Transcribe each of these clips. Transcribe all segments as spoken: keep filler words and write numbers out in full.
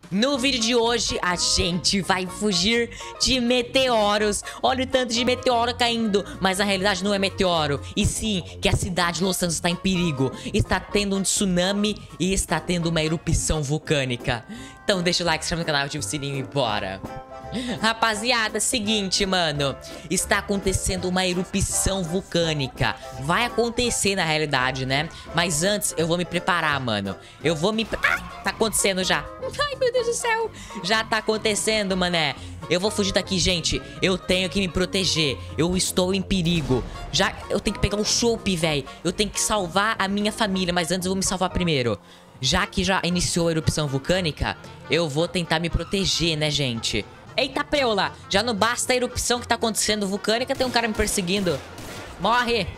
No vídeo de hoje, a gente vai fugir de meteoros. Olha o tanto de meteoro caindo. Mas na realidade não é meteoro, e sim que a cidade de Los Santos está em perigo. Está tendo um tsunami e está tendo uma erupção vulcânica. Então deixa o like, se inscreve no canal, ativa o sininho e bora. Rapaziada, seguinte, mano. Está acontecendo uma erupção vulcânica. Vai acontecer na realidade, né? Mas antes eu vou me preparar, mano. Eu vou me... Ah, tá acontecendo já. Ai, meu Deus do céu. Já tá acontecendo, mané. Eu vou fugir daqui, gente. Eu tenho que me proteger. Eu estou em perigo. Já eu tenho que pegar o chope, velho. Eu tenho que salvar a minha família. Mas antes eu vou me salvar primeiro. Já que já iniciou a erupção vulcânica, eu vou tentar me proteger, né, gente? Eita, preula! Já não basta a erupção que tá acontecendo vulcânica, tem um cara me perseguindo. Morre!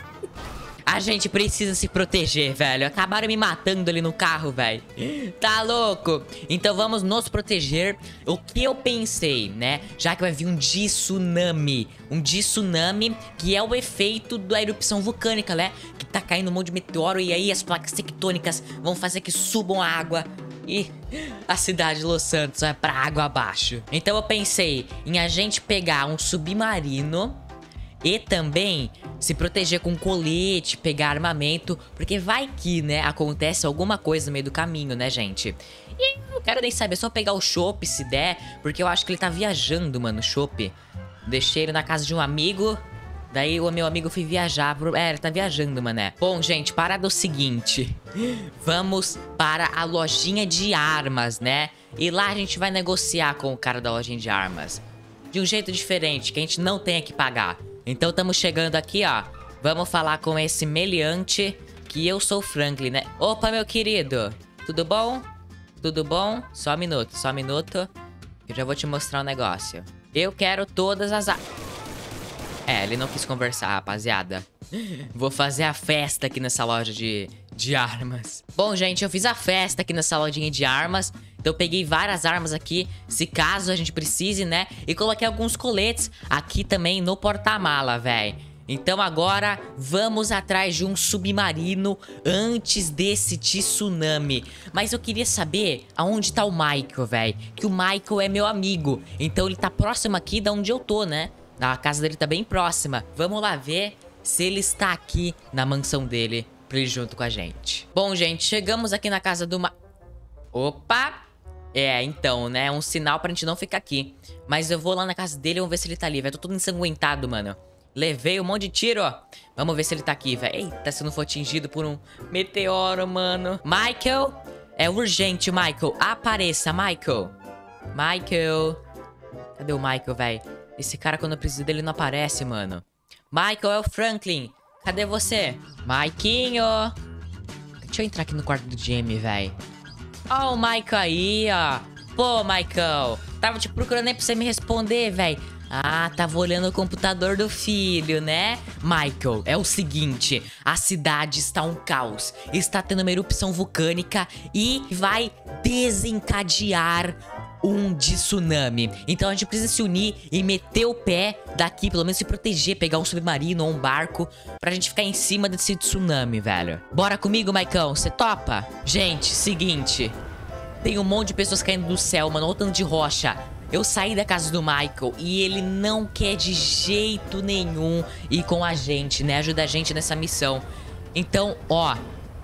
A gente precisa se proteger, velho. Acabaram me matando ali no carro, velho. Tá louco? Então vamos nos proteger. O que eu pensei, né? Já que vai vir um tsunami. Um tsunami que é o efeito da erupção vulcânica, né? Que tá caindo um monte de meteoro e aí as placas tectônicas vão fazer que subam a água. E a cidade de Los Santos vai pra água abaixo. Então eu pensei em a gente pegar um submarino e também se proteger com colete, pegar armamento, porque vai que, né, acontece alguma coisa no meio do caminho, né, gente? E eu não quero nem saber, só pegar o chope se der, porque eu acho que ele tá viajando, mano, o chope. Deixei ele na casa de um amigo. Daí o meu amigo foi viajar pro... É, ele tá viajando, mané. Bom, gente, parada é o seguinte. Vamos para a lojinha de armas, né? E lá a gente vai negociar com o cara da lojinha de armas. De um jeito diferente, que a gente não tenha que pagar. Então estamos chegando aqui, ó. Vamos falar com esse meliante, que eu sou o Franklin, né? Opa, meu querido. Tudo bom? Tudo bom? Só um minuto, só um minuto. Que eu já vou te mostrar um negócio. Eu quero todas as armas. É, ele não quis conversar, rapaziada. Vou fazer a festa aqui nessa loja de, de armas. Bom, gente, eu fiz a festa aqui nessa lojinha de armas. Então eu peguei várias armas aqui, se caso a gente precise, né? E coloquei alguns coletes aqui também no porta-mala, velho. Então agora vamos atrás de um submarino antes desse tsunami. Mas eu queria saber aonde tá o Michael, velho. Que o Michael é meu amigo. Então ele tá próximo aqui da onde eu tô, né? A casa dele tá bem próxima. Vamos lá ver se ele está aqui na mansão dele pra ir junto com a gente. Bom, gente, chegamos aqui na casa do Ma... Opa! É, então, né? Um sinal pra gente não ficar aqui. Mas eu vou lá na casa dele e vamos ver se ele tá ali, velho. Tô todo ensanguentado, mano. Levei um monte de tiro, ó. Vamos ver se ele tá aqui, velho. Eita, se não for atingido por um meteoro, mano. Michael! É urgente, Michael. Apareça, Michael. Michael. Cadê o Michael, velho? Esse cara, quando eu preciso dele, não aparece, mano. Michael, é o Franklin. Cadê você? Maiquinho. Deixa eu entrar aqui no quarto do Jamie, velho. Ó o Michael aí, ó. Pô, Michael. Tava te procurando nem pra você me responder, velho. Ah, tava olhando o computador do filho, né? Michael, é o seguinte. A cidade está um caos. Está tendo uma erupção vulcânica e vai desencadear um tsunami. Então a gente precisa se unir e meter o pé daqui, pelo menos se proteger, pegar um submarino ou um barco pra gente ficar em cima desse tsunami, velho. Bora comigo, Maicão, você topa? Gente, seguinte, tem um monte de pessoas caindo do céu, mano, olha o tanto de rocha. Eu saí da casa do Michael e ele não quer de jeito nenhum ir com a gente, né? Ajudar a gente nessa missão. Então, ó,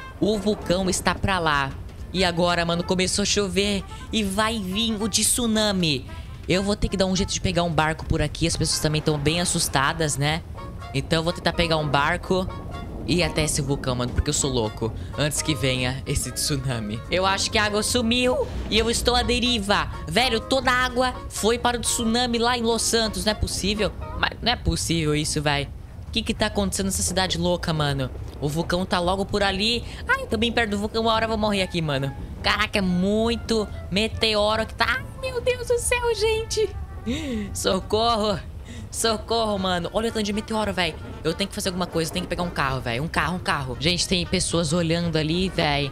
o vulcão está pra lá. E agora, mano, começou a chover e vai vir o tsunami. Eu vou ter que dar um jeito de pegar um barco por aqui. As pessoas também estão bem assustadas, né? Então eu vou tentar pegar um barco e ir até esse vulcão, mano, porque eu sou louco. Antes que venha esse tsunami. Eu acho que a água sumiu e eu estou à deriva. Velho, toda a água foi para o tsunami lá em Los Santos. Não é possível? Mas não é possível isso, velho. O que que tá acontecendo nessa cidade louca, mano? O vulcão tá logo por ali. Ai, eu tô bem perto do vulcão. Uma hora eu vou morrer aqui, mano. Caraca, é muito meteoro que tá... Ai, meu Deus do céu, gente. Socorro. Socorro, mano. Olha o tanto de meteoro, velho. Eu tenho que fazer alguma coisa. Eu tenho que pegar um carro, velho. Um carro, um carro. Gente, tem pessoas olhando ali, velho.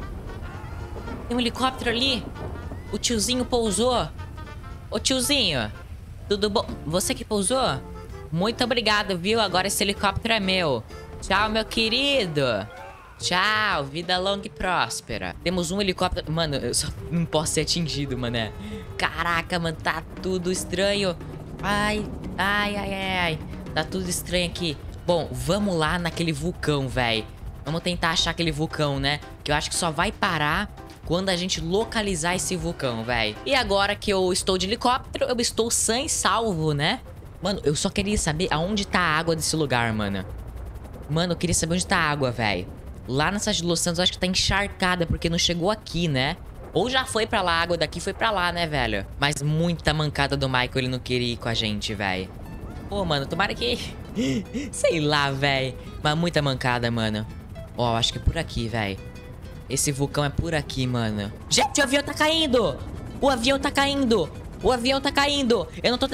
Tem um helicóptero ali. O tiozinho pousou. Ô, tiozinho. Tudo bom? Você que pousou? Muito obrigado, viu? Agora esse helicóptero é meu. Tchau, meu querido. Tchau, vida longa e próspera. Temos um helicóptero. Mano, eu só não posso ser atingido, mané. Caraca, mano, tá tudo estranho. Ai, ai, ai, ai, ai. Tá tudo estranho aqui. Bom, vamos lá naquele vulcão, velho. Vamos tentar achar aquele vulcão, né? Que eu acho que só vai parar quando a gente localizar esse vulcão, velho. E agora que eu estou de helicóptero, eu estou sã e salvo, né? Mano, eu só queria saber aonde tá a água desse lugar, mano. Mano, eu queria saber onde tá a água, velho. Lá na cidade de Los Santos eu acho que tá encharcada, porque não chegou aqui, né? Ou já foi pra lá, a água daqui foi pra lá, né, velho? Mas muita mancada do Michael, ele não queria ir com a gente, velho. Pô, mano, tomara que... sei lá, velho. Mas muita mancada, mano. Ó, acho que é por aqui, velho. Esse vulcão é por aqui, mano. Gente, o avião tá caindo! O avião tá caindo! O avião tá caindo! Eu não tô...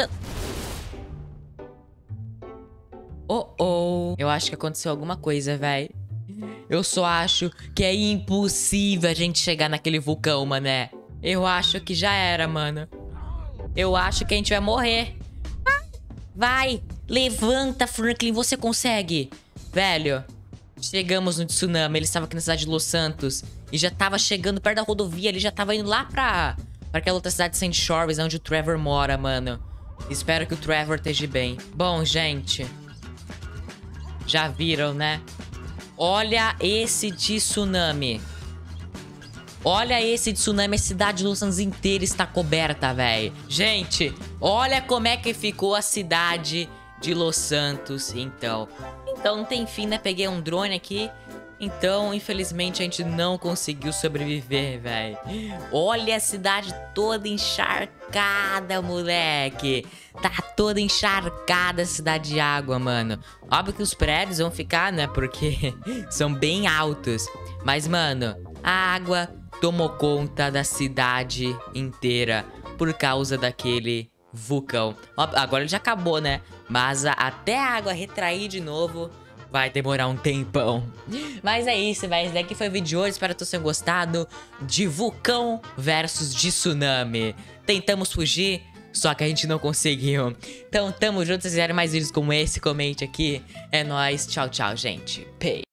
Oh, oh. Eu acho que aconteceu alguma coisa, velho. Eu só acho que é impossível a gente chegar naquele vulcão, mané. Eu acho que já era, mano. Eu acho que a gente vai morrer. Vai, levanta, Franklin, você consegue. Velho, chegamos no tsunami. Ele estava aqui na cidade de Los Santos e já tava chegando perto da rodovia. Ele já tava indo lá pra, pra aquela outra cidade de Saint Shores, onde o Trevor mora, mano. Espero que o Trevor esteja bem. Bom, gente, já viram, né? Olha esse tsunami. Olha esse tsunami. A cidade de Los Santos inteira está coberta, velho. Gente, olha como é que ficou a cidade de Los Santos, então. Então, não tem fim, né? Peguei um drone aqui. Então, infelizmente, a gente não conseguiu sobreviver, velho. Olha a cidade toda encharcada, moleque. Tá toda encharcada a cidade de água, mano. Óbvio que os prédios vão ficar, né? Porque são bem altos. Mas, mano, a água tomou conta da cidade inteira por causa daquele vulcão. Óbvio, agora ele já acabou, né? Mas a, até a água retrair de novo... vai demorar um tempão. Mas é isso, velho. Esse daqui foi o vídeo de hoje. Espero que vocês tenham gostado de vulcão versus de tsunami. Tentamos fugir, só que a gente não conseguiu. Então, tamo junto. Se vocês quiserem mais vídeos como esse, comente aqui. É nóis. Tchau, tchau, gente. Peace.